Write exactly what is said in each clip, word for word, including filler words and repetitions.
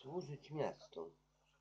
Służyć miastu.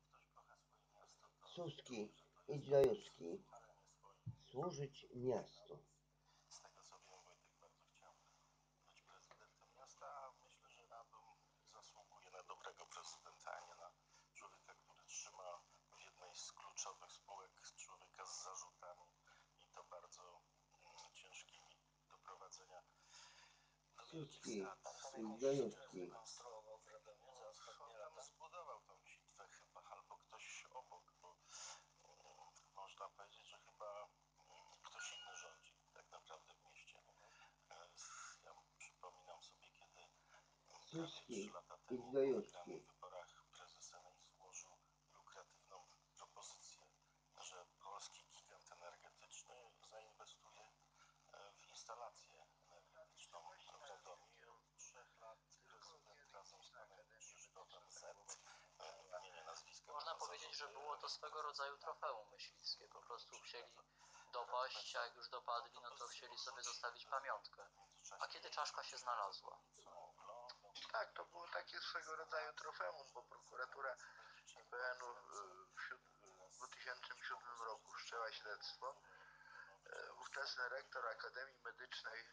Suski, idź do Juski. Służyć miastu. Z tego co wiem, Wojtek bardzo chciał być prezydentem miasta, a myślę, że Radom zasługuje na dobrego prezydenta, a nie na człowieka, który trzyma w jednej z kluczowych spółek człowieka z zarzutami i to bardzo mm, ciężkimi do prowadzenia do Suski, strat. idź do Juski. Konstruował w Radomie za ostatnie lata. Zbudował tą sitwę chyba, albo ktoś obok, bo mm, można powiedzieć, że chyba mm, ktoś inny rządzi tak naprawdę w mieście. E, Ja przypominam sobie, kiedy prawie Suski, trzy lata temu idź do w Juski. wyborach prezes Enei złożył lukratywną propozycję, że polski gigant energetyczny zainwestuje e, w instalację energetyczną w Radomiu. Od trzech lat prezydent razem z panem Krzysztofem Z, e, wymienię nazwiska. Można powiedzieć, że było to swego rodzaju trofeum myśliwskie. Po prostu chcieli dopaść, a jak już dopadli, no to chcieli sobie zostawić pamiątkę. A kiedy czaszka się znalazła? Tak, to było takie swego rodzaju trofeum, bo prokuratura I P N-u w dwa tysiące siódmym roku wszczęła śledztwo. Ówczesny rektor Akademii Medycznej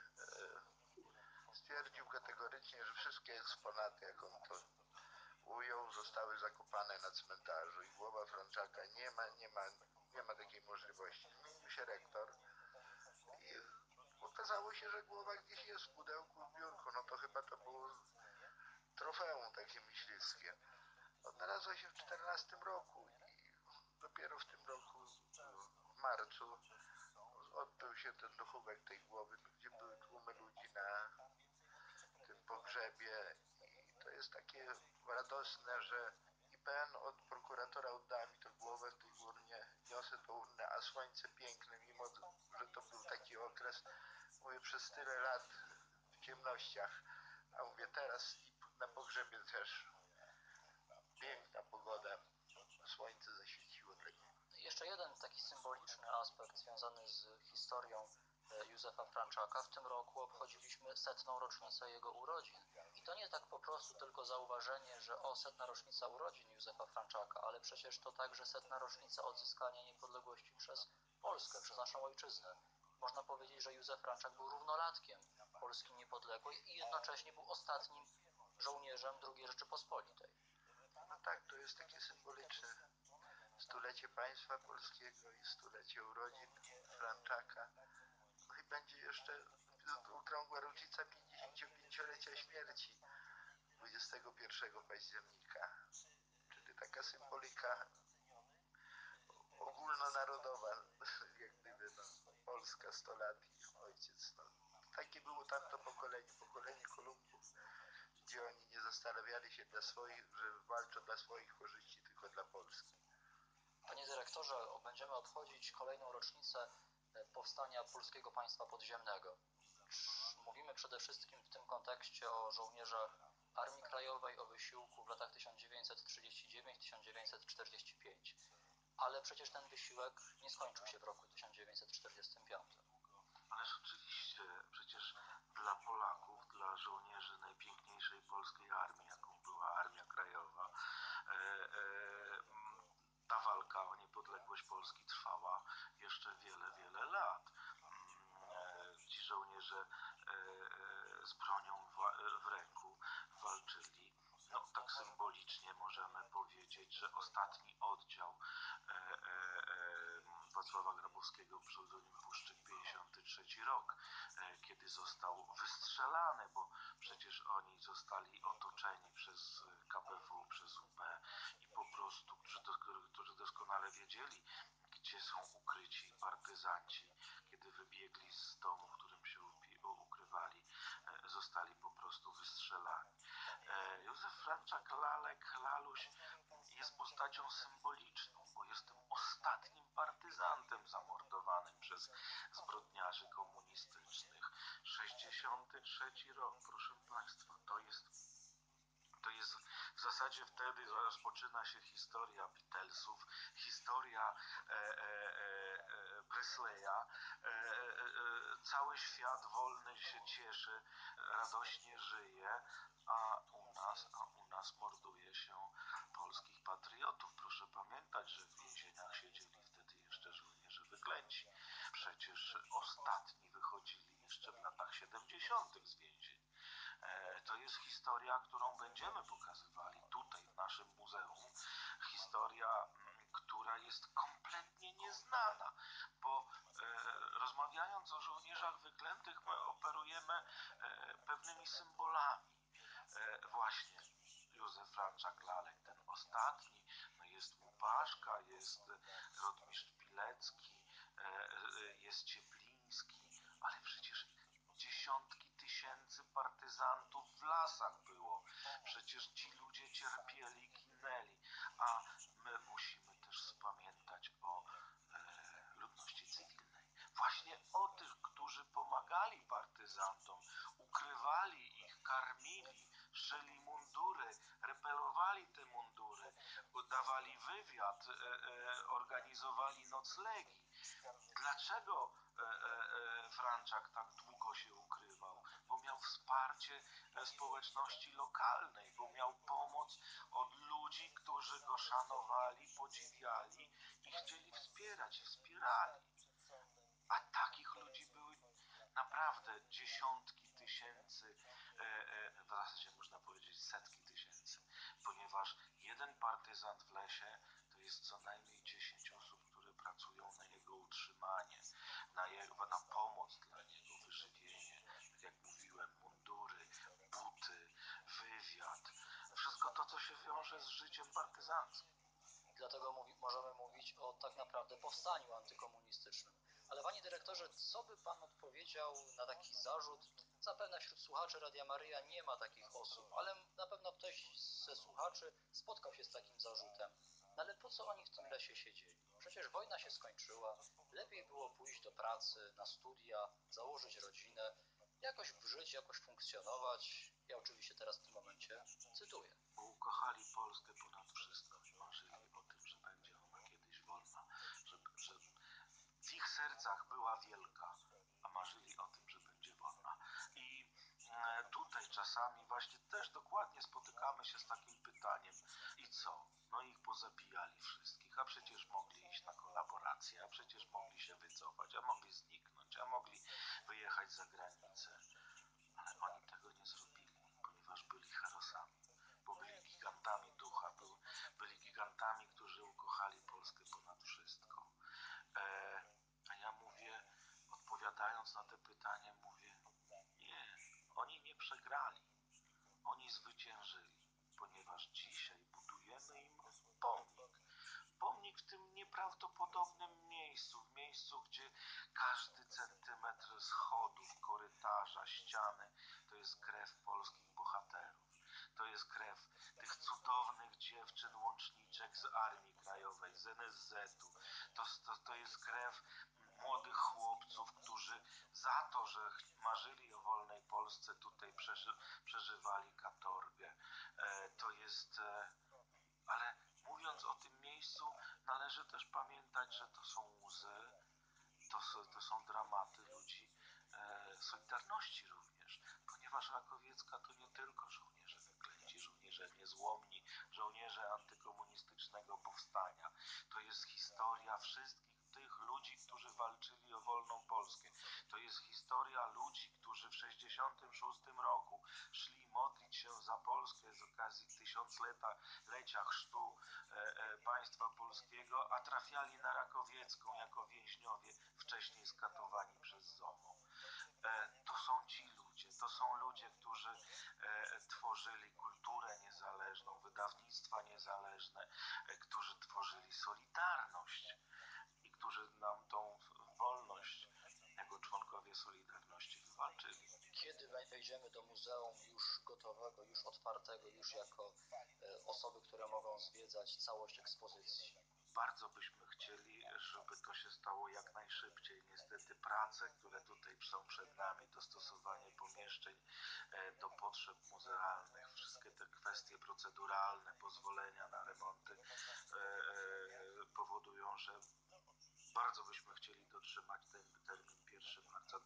stwierdził kategorycznie, że wszystkie eksponaty, jak on to ujął, zostały zakopane na cmentarzu i głowa Franczaka nie ma, nie ma, nie ma takiej możliwości. Zmienił się rektor i okazało się, że głowa gdzieś jest w pudełku, w biurku. No to chyba to było trofeum takie myśliwskie. Odnalazła się w czternastym roku i dopiero w tym roku, w marcu, odbył się ten dochówek tej głowy, gdzie były tłumy ludzi na tym pogrzebie i to jest takie radosne, że I P N od prokuratora oddała mi tę głowę w tej urnie, niosę tą urnę, a słońce piękne, mimo że to był taki okres, mówię, przez tyle lat w ciemnościach, a mówię, teraz i na pogrzebie też piękna pogoda, słońce zaświeciło dla niego. Jeszcze jeden taki symboliczny aspekt związany z historią Józefa Franczaka. W tym roku obchodziliśmy setną rocznicę jego urodzin. I to nie tak po prostu tylko zauważenie, że o, setna rocznica urodzin Józefa Franczaka, ale przecież to także setna rocznica odzyskania niepodległości przez Polskę, przez naszą ojczyznę. Można powiedzieć, że Józef Franczak był równolatkiem Polski niepodległej i jednocześnie był ostatnim żołnierzem drugiej Rzeczypospolitej. No tak, to jest takie symboliczne stulecie państwa polskiego i stulecie urodzin Franczaka. No i będzie jeszcze okrągła rocznica pięćdziesięciopięciolecia śmierci dwudziestego pierwszego października. Czyli taka symbolika ogólnonarodowa, jak gdyby no, Polska sto lat i ojciec. No. Takie było tamto pokolenie, pokolenie Kolumbów, gdzie oni nie zastanawiali się dla swoich, że walczą dla swoich korzyści, tylko dla Polski. Panie dyrektorze, będziemy obchodzić kolejną rocznicę powstania Polskiego Państwa Podziemnego. Mówimy przede wszystkim w tym kontekście o żołnierzach Armii Krajowej, o wysiłku w latach tysiąc dziewięćset trzydziestym dziewiątym do tysiąc dziewięćset czterdziestego piątego. Ale przecież ten wysiłek nie skończył się w roku tysiąc dziewięćset czterdziestym piątym. Ależ oczywiście, przecież dla Polaków, dla żołnierzy najpiękniejszej polskiej armii, jaką była Armia Krajowa, e, e, ta walka o niepodległość Polski trwała jeszcze wiele, wiele lat. Ci żołnierze z bronią w ręku walczyli. No, tak symbolicznie możemy powiedzieć, że ostatni oddział Wacława Grabowskiego, pseudonim Puszczyk, pięćdziesiąty trzeci rok, kiedy został wystrzelany, bo przecież oni zostali otoczeni przez K P W, przez U P i po prostu, którzy, którzy doskonale wiedzieli, gdzie są ukryci partyzanci, kiedy wybiegli z domu, w którym się ukrywali, zostali po prostu wystrzelani. Józef Franczak, Lalek, Laluś jest postacią symboliczną, bo jest tym ostatnim partyzantem zamordowanym przez zbrodniarzy komunistycznych. sześćdziesiąty trzeci rok, proszę Państwa, to jest To jest w zasadzie wtedy rozpoczyna się historia Beatlesów, historia e, e, e, Presleya. E, e, cały świat wolny się cieszy, radośnie żyje, a u nas, a u nas morduje się wyklęci. Przecież ostatni wychodzili jeszcze w latach siedemdziesiątych z więzień. E, to jest historia, którą będziemy pokazywali tutaj w naszym muzeum. Historia, która jest kompletnie nieznana, bo e, rozmawiając o żołnierzach wyklętych, my operujemy e, pewnymi symbolami. E, właśnie Józef Franczak Lalek, ten ostatni, no jest Łupaszka, jest rotmistrz Pilecki, e, e, jest Ciepliński, ale przecież dziesiątki tysięcy partyzantów w lasach było. Przecież ci ludzie cierpieli, ginęli, a my musimy też pamiętać o e, ludności cywilnej. Właśnie o tych, którzy pomagali partyzantom, ukrywali ich, karmili, szyli mundury, repelowali te mundury, dawali wywiad, e, e, organizowali noclegi. Dlaczego e, e, Franczak tak długo się ukrywał? Bo miał wsparcie społeczności lokalnej, bo miał pomoc od ludzi, którzy go szanowali, podziwiali i chcieli wspierać, i wspierali. A takich ludzi były naprawdę dziesiątki tysięcy, e, e, w zasadzie można powiedzieć setki tysięcy, ponieważ jeden partyzant w lesie to jest co najmniej dziesięć osób, które pracują na jego utrzymanie, na, jego, na pomoc dla niego, wyżywienie, tak jak mówiłem, mundury, buty, wywiad, wszystko to, co się wiąże z życiem partyzanckim. Dlatego mówi, możemy mówić o tak naprawdę powstaniu antykomunistycznym. Ale panie dyrektorze, co by pan odpowiedział na taki zarzut? Zapewne wśród słuchaczy Radia Maryja nie ma takich osób, ale na pewno ktoś ze słuchaczy spotkał się z takim zarzutem. No ale po co oni w tym lesie siedzieli? Przecież wojna się skończyła, lepiej było pójść do pracy, na studia, założyć rodzinę, jakoś żyć, jakoś funkcjonować. Ja oczywiście teraz w tym momencie cytuję. Bo ukochali Polskę ponad wszystko i marzyli o tym, że będzie ona kiedyś wolna, że, że w ich sercach była wielka, a marzyli o tym, że będzie wolna. I e, tutaj czasami właśnie też dokładnie spotykamy się z takim pytaniem: i co? No ich pozabijali wszystkich, a przecież mogli iść na kolaborację, a przecież mogli się wycofać, a mogli zniknąć, a mogli wyjechać za granicę. Ale oni tego nie zrobili, ponieważ byli herosami, bo byli gigantami ducha, był, byli gigantami, którzy ukochali Polskę ponad wszystko. E, a ja mówię, odpowiadając na te pytanie, mówię: nie, oni nie przegrali, oni zwyciężyli, ponieważ dzisiaj budujemy im pomnik. Pomnik w tym nieprawdopodobnym miejscu, w miejscu, gdzie każdy centymetr schodów, korytarza, ściany to jest krew polskich bohaterów. To jest krew tych cudownych dziewczyn łączniczek z Armii Krajowej, z N S Z-u. To, to, to jest krew młodych chłopców, którzy za to, że marzyli o wolnej Polsce, tutaj przeży, przeżywali katorgę. E, to jest... E, ale mówiąc o tym miejscu, należy też pamiętać, że to są łzy, to, to są dramaty ludzi e, Solidarności również, ponieważ Rakowiecka to nie tylko żołnierze wyklęci, żołnierze niezłomni, żołnierze antykomunistycznego powstania. To jest historia wszystkich tych ludzi, którzy walczyli o wolną Polskę. To jest historia ludzi, którzy w sześćdziesiątym szóstym roku szli modlić się za Polskę z okazji tysiąclecia chrztu e, e, państwa polskiego, a trafiali na Rakowiecką jako więźniowie, wcześniej skatowani przez ZOMO. E, to są ci ludzie, to są ludzie, którzy e, tworzyli kulturę niezależną, wydawnictwa niezależne, e, którzy tworzyli Solidarność i którzy nam tą wolność jako członkowie Solidarności wywalczyli. Kiedy wejdziemy do muzeum już gotowego, już otwartego, już jako e, osoby, które mogą zwiedzać całość ekspozycji? Bardzo byśmy chcieli, żeby to się stało jak najszybciej. Niestety prace, które tutaj są przed nami, dostosowanie pomieszczeń do potrzeb muzealnych, wszystkie te kwestie proceduralne, pozwolenia na remonty powodują, że bardzo byśmy chcieli dotrzymać ten termin pierwszego marca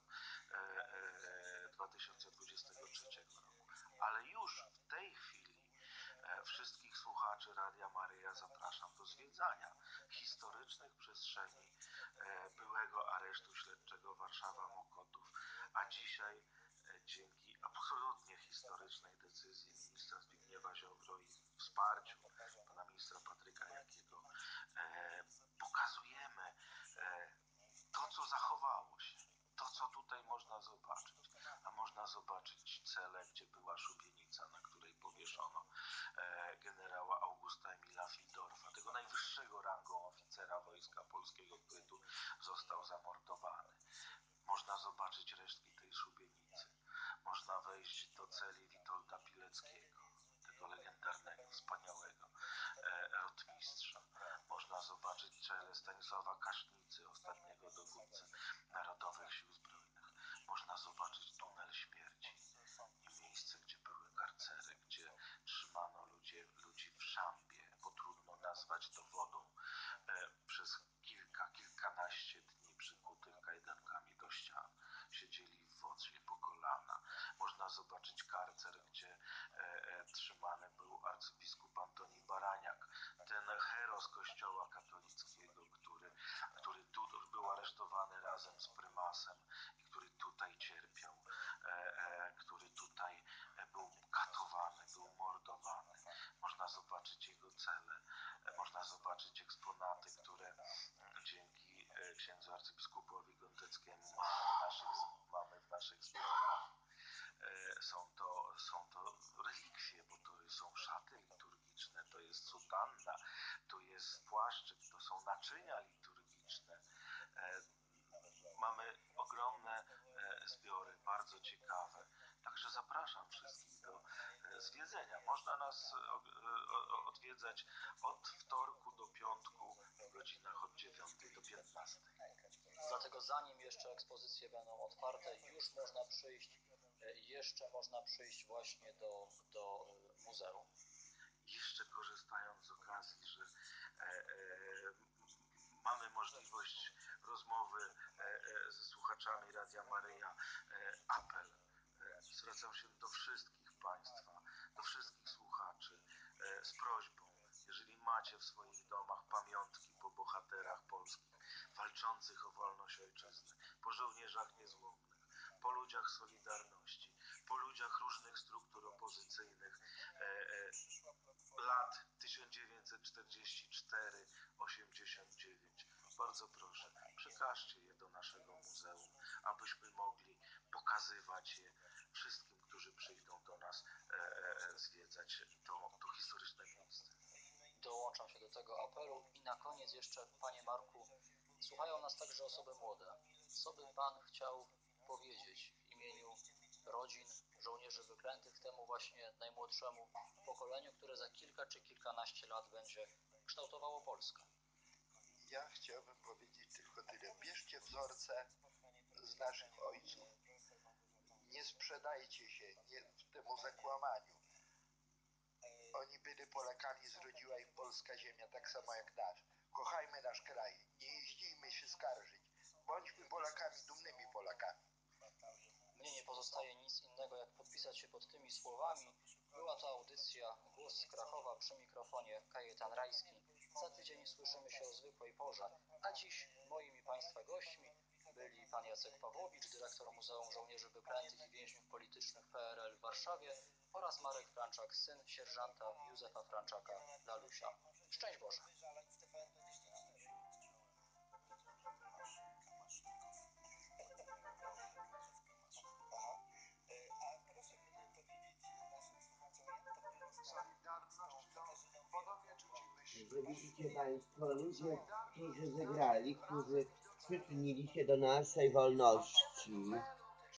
dwa tysiące dwudziestego trzeciego roku. Ale już w tej chwili wszystkich słuchaczy Radia Maryja zapraszam do zwiedzania historycznych przestrzeni e, byłego aresztu śledczego Warszawa-Mokotów, a dzisiaj e, dzięki absolutnie historycznej decyzji ministra Zbigniewa Ziobro i wsparciu pana ministra Patryka Jakiego e, pokazujemy e, to, co zachowało się, to, co tutaj można zobaczyć. A można zobaczyć celę, gdzie była szubienica, na której powieszono e, generała Augusta Emila Fildorfa, tego najwyższego rangą oficera Wojska Polskiego, który tu został zamordowany. Można zobaczyć resztki tej szubienicy. Można wejść do celi Witolda Pileckiego, tego legendarnego, wspaniałego e, rotmistrza. Można zobaczyć celę Stanisława Kasznicy, ostatniego dowódcę Narodowych Sił Zbrojnych. Można zobaczyć tunel śmierci i miejsce, gdzie były karcery, gdzie trzymano ludzi, ludzi w szambie, bo trudno nazwać to wodą, e, przez kilka, kilkanaście dni przykutych kajdankami do ścian. Siedzieli w wodzie po kolana. Można zobaczyć karcer, gdzie e, e, trzymany był arcybiskup Antoni Baraniak, ten heros kościoła katolickiego, który, który tu był aresztowany razem z prymasem i który tutaj cierpiał, e, e, który tutaj był katowany, był mordowany. Można zobaczyć jego cele, e, można zobaczyć eksponaty, które dzięki e, księdzu arcybiskupowi Gądeckiemu mamy w naszych, mamy w naszych zbiorach. E, są to, są to relikwie, bo to są szaty liturgiczne, to jest sutanna, to jest płaszczyk, to są naczynia liturgiczne. E, mamy ogromne e, zbiory, bardzo ciekawe. Także zapraszam wszystkich do e, zwiedzenia. Można nas e, e, odwiedzać od wtorku do piątku w godzinach od dziewiątej do piętnastej. Dlatego zanim jeszcze ekspozycje będą otwarte, już można przyjść, e, jeszcze można przyjść właśnie do, do e, muzeum. Jeszcze korzystając z okazji, że e, e, mamy możliwość rozmowy e, e, ze słuchaczami Radia Maryja, e, apel. E, zwracam się do wszystkich Państwa, do wszystkich słuchaczy e, z prośbą, jeżeli macie w swoich domach pamiątki po bohaterach polskich, walczących o wolność ojczyzny, po żołnierzach niezłomnych, po ludziach Solidarności, po ludziach różnych struktur opozycyjnych, e, e, lat tysiąc dziewięćset czterdziesty czwarty do osiemdziesiątego dziewiątego. Bardzo proszę, przekażcie je do naszego muzeum, abyśmy mogli pokazywać je wszystkim, którzy przyjdą do nas e, e, zwiedzać to, to historyczne miejsce. Dołączam się do tego apelu i na koniec jeszcze, Panie Marku, słuchają nas także osoby młode. Co by Pan chciał powiedzieć w imieniu rodzin żołnierzy wyklętych temu właśnie najmłodszemu pokoleniu, które za kilka czy kilkanaście lat będzie kształtowało Polskę? Ja chciałbym powiedzieć tylko tyle. Bierzcie wzorce z naszych ojców. Nie sprzedajcie się nie, temu zakłamaniu. Oni byli Polakami, zrodziła ich polska ziemia, tak samo jak nasz. Kochajmy nasz kraj, nie jeździjmy się skarżyć. Bądźmy Polakami, dumnymi Polakami. Mnie nie pozostaje nic innego, jak podpisać się pod tymi słowami. Była to audycja Głos z Krakowa, przy mikrofonie Kajetan Rajski. Za tydzień słyszymy się o zwykłej porze, a dziś moimi Państwa gośćmi byli pan Jacek Pawłowicz, dyrektor Muzeum Żołnierzy Wyklętych i Więźniów Politycznych P R L w Warszawie, oraz Marek Franczak, syn sierżanta Józefa Franczaka, Lalusia. Szczęść Boże! Że widzicie Państwo, ludzie, którzy wygrali, którzy przyczynili się do naszej wolności,